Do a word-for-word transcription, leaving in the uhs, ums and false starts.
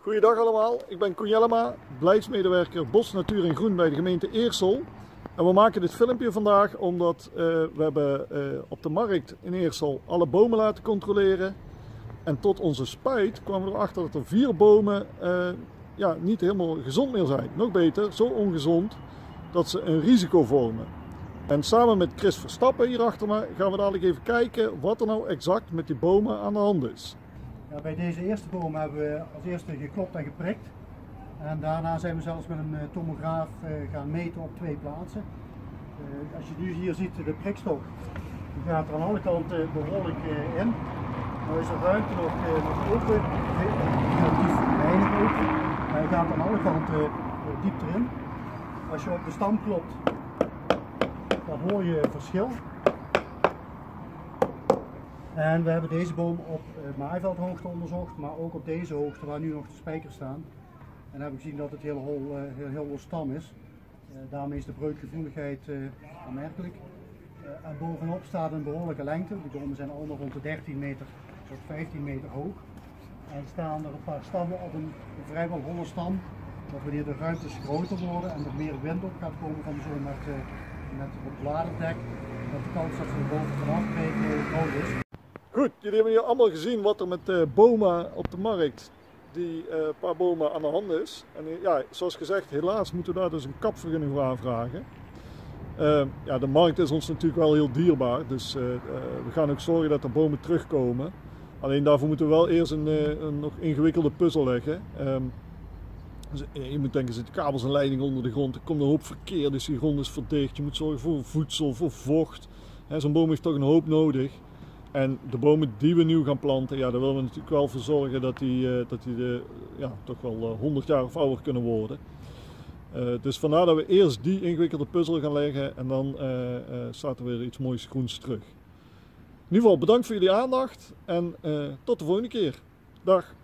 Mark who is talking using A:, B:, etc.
A: Goeiedag allemaal, ik ben Koen Jellema, beleidsmedewerker Bos, Natuur en Groen bij de gemeente Eersel. En we maken dit filmpje vandaag omdat uh, we hebben uh, op de markt in Eersel alle bomen laten controleren. En tot onze spijt kwamen we erachter dat er vier bomen uh, ja, niet helemaal gezond meer zijn. Nog beter, zo ongezond dat ze een risico vormen. En samen met Chris Verstappen hier achter me gaan we dadelijk even kijken wat er nou exact met die bomen aan de hand is.
B: Ja, bij deze eerste boom hebben we als eerste geklopt en geprikt. En daarna zijn we zelfs met een tomograaf uh, gaan meten op twee plaatsen. Uh, als je nu hier ziet, de prikstok, die gaat er aan alle kanten behoorlijk uh, in. Nu is er ruimte nog, uh, nog open, relatief weinig open. Hij gaat aan alle kanten uh, diep erin. Als je op de stam klopt, dan hoor je verschil. En we hebben deze boom op uh, maaiveldhoogte onderzocht, maar ook op deze hoogte waar nu nog de spijkers staan. En hebben we gezien dat het heel hol, uh, heel, heel los stam is. Uh, daarmee is de breukgevoeligheid uh, aanmerkelijk. Uh, en bovenop staat een behoorlijke lengte. De bomen zijn allemaal rond de dertien meter tot vijftien meter hoog. En staan er een paar stammen op een, een vrijwel holle stam. Dat wanneer de ruimtes groter worden en er meer wind op gaat komen van de zon met, uh, met het bladerdek, dat de kans dat ze de boven vanaf breken groot is.
A: Goed, jullie hebben hier allemaal gezien wat er met uh, bomen op de markt, die uh, paar bomen aan de hand is. En uh, ja, zoals gezegd, helaas moeten we daar dus een kapvergunning voor aanvragen. Uh, ja, de markt is ons natuurlijk wel heel dierbaar, dus uh, uh, we gaan ook zorgen dat er bomen terugkomen. Alleen daarvoor moeten we wel eerst een, uh, een nog ingewikkelde puzzel leggen. Um, dus, uh, je moet denken, er zitten kabels en leidingen onder de grond, er komt een hoop verkeer, dus die grond is verdicht. Je moet zorgen voor voedsel, voor vocht. Zo'n boom heeft toch een hoop nodig. En de bomen die we nu gaan planten, ja, daar willen we natuurlijk wel voor zorgen dat die, uh, dat die de, ja, toch wel uh, honderd jaar of ouder kunnen worden. Uh, dus vandaar dat we eerst die ingewikkelde puzzel gaan leggen en dan uh, uh, staat er weer iets moois groens terug. In ieder geval bedankt voor jullie aandacht en uh, tot de volgende keer. Dag!